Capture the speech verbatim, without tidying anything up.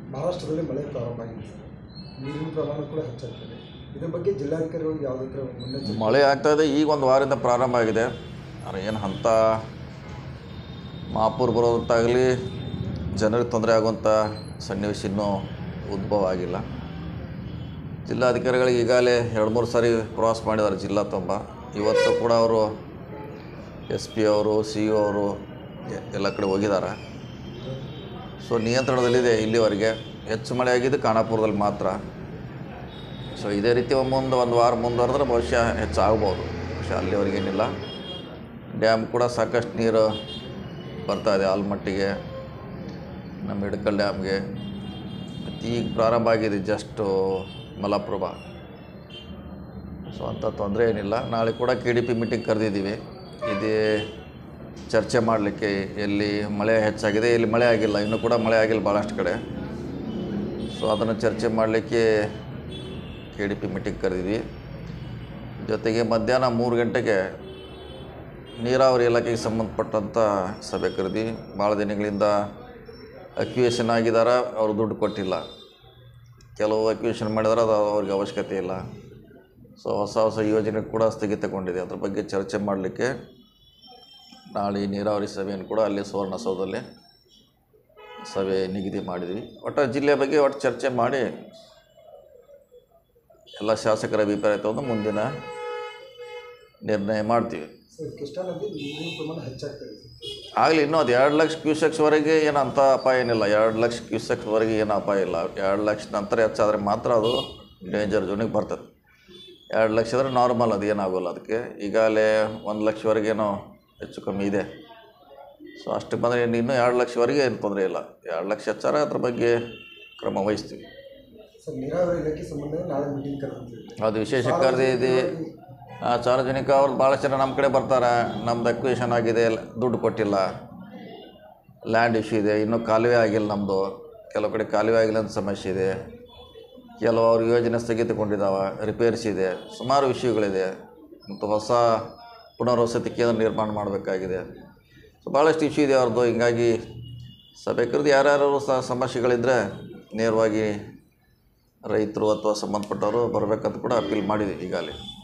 ಮಹಾರಾಷ್ಟ್ರದಲ್ಲಿ ಮಳೆ ಪ್ರಾರಂಭ ಆಗಿದೆ ಸರ್, ನೀರಿನ ಪ್ರಮಾಣ ಕೂಡ ಹೆಚ್ಚಾಗ್ತದೆ. ಇದ್ರ ಬಗ್ಗೆ ಜಿಲ್ಲಾಧಿಕಾರಿಗಳು ಯಾವುದೇ ಮುನ್ನೆಚ್ಚರಿಕೆ? ಮಳೆ ಆಗ್ತಾಯಿದೆ, ಈಗ ಒಂದು ವಾರದಿಂದ ಪ್ರಾರಂಭ ಆಗಿದೆ. ಆದರೆ ಏನು ಅಂಥ ಮಹಾಪೂರ್ ಬರೋದಂತಾಗಲಿ ಜನರಿಗೆ ತೊಂದರೆ ಆಗುವಂಥ ಸನ್ನಿವೇಶ ಇನ್ನೂ ಉದ್ಭವ ಆಗಿಲ್ಲ. ಜಿಲ್ಲಾಧಿಕಾರಿಗಳಿಗೆ ಈಗಾಗಲೇ ಎರಡು ಮೂರು ಸಾರಿ ಪ್ರವಾಸ ಮಾಡಿದ್ದಾರೆ ಜಿಲ್ಲಾ ತುಂಬ. ಇವತ್ತು ಕೂಡ ಅವರು ಎಸ್ ಪಿ ಅವರು ಸಿ ಇ ಅವರು ಎಲ್ಲ ಕಡೆ ಹೋಗಿದ್ದಾರೆ. ಸೊ ನಿಯಂತ್ರಣದಲ್ಲಿದೆ ಇಲ್ಲಿವರೆಗೆ. ಹೆಚ್ಚು ಮಳೆ ಆಗಿದ್ದು ಖಾನಾಪುರದಲ್ಲಿ ಮಾತ್ರ. ಸೊ ಇದೇ ರೀತಿ ಮುಂದೆ ಒಂದು ವಾರ ಮುಂದುವರೆದ್ರೆ ಬಹುಶಃ ಹೆಚ್ಚಾಗ್ಬೋದು. ಬಹುಶಃ ಅಲ್ಲಿವರೆಗೇನಿಲ್ಲ. ಡ್ಯಾಮ್ ಕೂಡ ಸಾಕಷ್ಟು ನೀರು ಬರ್ತಾಯಿದೆ ಆಲ್ಮಟ್ಟಿಗೆ, ನಮ್ಮ ಹಿಡಕಲ್ ಡ್ಯಾಮ್ಗೆ. ಮತ್ತು ಈಗ ಪ್ರಾರಂಭ ಆಗಿದೆ ಜಸ್ಟು ಮಲಪ್ರಭಾ. ಸೊ ಅಂಥ ತೊಂದರೆ ಏನಿಲ್ಲ. ನಾಳೆ ಕೂಡ ಕೆ ಡಿ ಪಿ ಮೀಟಿಂಗ್ ಕರೆದಿದ್ದೀವಿ. ಇದೇ ಚರ್ಚೆ ಮಾಡಲಿಕ್ಕೆ ಎಲ್ಲಿ ಮಳೆ ಹೆಚ್ಚಾಗಿದೆ, ಎಲ್ಲಿ ಮಳೆ ಆಗಿಲ್ಲ, ಇನ್ನೂ ಕೂಡ ಮಳೆ ಆಗಿಲ್ಲ ಭಾಳಷ್ಟು ಕಡೆ. ಸೊ ಅದನ್ನು ಚರ್ಚೆ ಮಾಡಲಿಕ್ಕೆ ಕೆ ಡಿ ಪಿ ಮೀಟಿಂಗ್ ಕರೆದಿದ್ವಿ. ಜೊತೆಗೆ ಮಧ್ಯಾಹ್ನ ಮೂರು ಗಂಟೆಗೆ ನೀರಾವರಿ ಇಲಾಖೆಗೆ ಸಂಬಂಧಪಟ್ಟಂಥ ಸಭೆ ಕರೆದಿ. ಭಾಳ ದಿನಗಳಿಂದ ಅಕ್ಯುಯೇಷನ್ ಆಗಿದ್ದಾರೆ, ಅವರು ದುಡ್ಡು ಕೊಟ್ಟಿಲ್ಲ. ಕೆಲವು ಅಕ್ಯುಯೇಷನ್ ಮಾಡಿದರೆ ಅದು ಅವ್ರಿಗೆ ಅವಶ್ಯಕತೆ ಇಲ್ಲ. ಸೊ ಹೊಸ ಹೊಸ ಯೋಜನೆ ಕೂಡ ಸ್ಥಗಿತಗೊಂಡಿದೆ. ಅದ್ರ ಬಗ್ಗೆ ಚರ್ಚೆ ಮಾಡಲಿಕ್ಕೆ ನಾಳೆ ನೀರಾವರಿ ಸಭೆಯನ್ನು ಕೂಡ ಅಲ್ಲಿ ಸುವರ್ಣಸೌಧದಲ್ಲಿ ಸಭೆ ನಿಗದಿ ಮಾಡಿದ್ವಿ. ಒಟ್ಟು ಜಿಲ್ಲೆ ಬಗ್ಗೆ ಒಟ್ಟು ಚರ್ಚೆ ಮಾಡಿ ಎಲ್ಲ ಶಾಸಕರ ಅಭಿಪ್ರಾಯ ತಗೊಂಡು ಮುಂದಿನ ನಿರ್ಣಯ ಮಾಡ್ತೀವಿ. ಕೃಷ್ಣಾ ನದಿ ನೀರಿನ ಪ್ರಮಾಣ ಹೆಚ್ಚಾಗ್ತದೆ ಆಗಲಿ. ಇನ್ನೂ ಅದು ಎರಡು ಲಕ್ಷ ಕ್ಯೂಸೆಕ್ಸ್ವರೆಗೆ ಏನು ಅಂಥ ಅಪಾಯ ಏನಿಲ್ಲ. ಎರಡು ಲಕ್ಷ ಕ್ಯೂಸೆಕ್ಸ್ವರೆಗೆ ಏನು ಅಪಾಯ ಇಲ್ಲ. ಎರಡು ಲಕ್ಷ ನಂತರ ಹೆಚ್ಚಾದರೆ ಮಾತ್ರ ಅದು ಡೇಂಜರ್ ಝೋನಿಗೆ ಬರ್ತದೆ. ಎರಡು ಲಕ್ಷ ಅಂದರೆ ನಾರ್ಮಲ್, ಅದು ಏನಾಗೋಲ್ಲ. ಅದಕ್ಕೆ ಈಗಾಗಲೇ ಒಂದು ಲಕ್ಷವರೆಗೇನೋ ಹೆಚ್ಚು ಕಮ್ಮಿ ಇದೆ. ಸೊ ಅಷ್ಟಕ್ಕೆ ಬಂದರೆ ಇನ್ನೂ ಎರಡು ಲಕ್ಷವರೆಗೆ ಏನು ತೊಂದರೆ ಇಲ್ಲ. ಎರಡು ಲಕ್ಷ ಹೆಚ್ಚಾರ ಅದ್ರ ಬಗ್ಗೆ ಕ್ರಮ ವಹಿಸ್ತೀವಿ. ಸರ್, ನೀರಾವರಿ ಇಲಾಖೆ ಸಂಬಂಧ ನಾಳೆ ಮೀಟಿಂಗ್ ಕರೆದಿದ್ದೀವಿ. ಅದು ವಿಶೇಷ ಕರೆದಿದೆ. ಸಾರ್ವಜನಿಕ ಅವ್ರು ಭಾಳಷ್ಟು ಜನ ನಮ್ಮ ಕಡೆ ಬರ್ತಾರೆ. ನಮ್ದು ಅಕ್ವಿಷನ್ ಆಗಿದೆ, ದುಡ್ಡು ಕೊಟ್ಟಿಲ್ಲ, ಲ್ಯಾಂಡ್ ಇಶ್ಯೂ ಇದೆ, ಇನ್ನೂ ಕಾಲುವೆ ಆಗಿಲ್ಲ ನಮ್ಮದು, ಕೆಲವು ಕಡೆ ಕಾಲುವೆ ಆಗಿಲ್ಲ ಅಂತ ಸಮಸ್ಯೆ ಇದೆ, ಕೆಲವು ಅವ್ರ ಯೋಜನೆ ಸ್ಥಗಿತಗೊಂಡಿದ್ದಾವೆ, ರಿಪೇರ್ಸ್ ಇದೆ, ಸುಮಾರು ವಿಷಯಗಳಿದೆ. ಮತ್ತು ಹೊಸ ಪುನರ್ವಸತಿ ಕೇಂದ್ರ ನಿರ್ಮಾಣ ಮಾಡಬೇಕಾಗಿದೆ. ಸೊ ಭಾಳಷ್ಟು ಇಶ್ಯೂ ಇದೆ ಅವ್ರದ್ದು. ಹೀಗಾಗಿ ಸಭೆ ಕರೆದು ಯಾರ್ಯಾರು ಸಹ ಸಮಸ್ಯೆಗಳಿದ್ದರೆ ನೇರವಾಗಿ ರೈತರು ಅಥವಾ ಸಂಬಂಧಪಟ್ಟವರು ಬರಬೇಕಂತ ಕೂಡ ಅಪೀಲ್ ಮಾಡಿದ್ದೀವಿ ಈಗಾಗಲೇ.